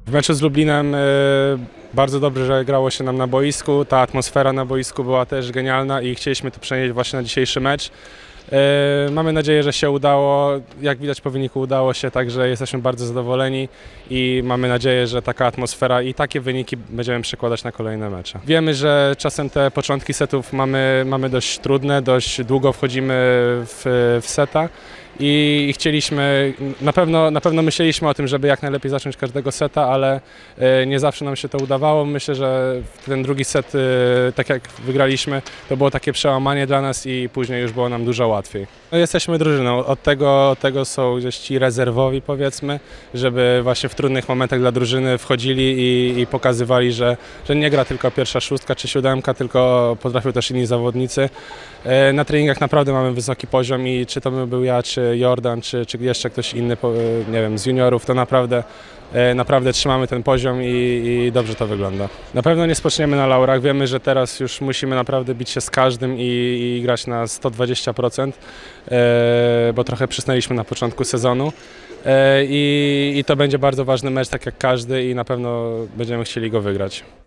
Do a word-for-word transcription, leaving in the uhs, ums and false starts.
W meczu z Lublinem bardzo dobrze, że grało się nam na boisku, ta atmosfera na boisku była też genialna i chcieliśmy to przenieść właśnie na dzisiejszy mecz. Mamy nadzieję, że się udało, jak widać po wyniku udało się, także jesteśmy bardzo zadowoleni i mamy nadzieję, że taka atmosfera i takie wyniki będziemy przekładać na kolejne mecze. Wiemy, że czasem te początki setów mamy, mamy dość trudne, dość długo wchodzimy w, w seta i chcieliśmy, na pewno, na pewno myśleliśmy o tym, żeby jak najlepiej zacząć każdego seta, ale nie zawsze nam się to udawało. Myślę, że ten drugi set, tak jak wygraliśmy, to było takie przełamanie dla nas i później już było nam dużo łatwiej. No, jesteśmy drużyną, od tego, od tego są gdzieś ci rezerwowi, powiedzmy, żeby właśnie w trudnych momentach dla drużyny wchodzili i, i pokazywali, że, że nie gra tylko pierwsza szóstka czy siódemka, tylko potrafią też inni zawodnicy. Na treningach naprawdę mamy wysoki poziom i czy to by był ja, czy Jordan, czy, czy jeszcze ktoś inny, nie wiem, z juniorów, to naprawdę, naprawdę trzymamy ten poziom i, i dobrze to wygląda. Na pewno nie spoczniemy na laurach, wiemy, że teraz już musimy naprawdę bić się z każdym i, i grać na sto dwadzieścia procent, bo trochę przysnęliśmy na początku sezonu i, i to będzie bardzo ważny mecz, tak jak każdy i na pewno będziemy chcieli go wygrać.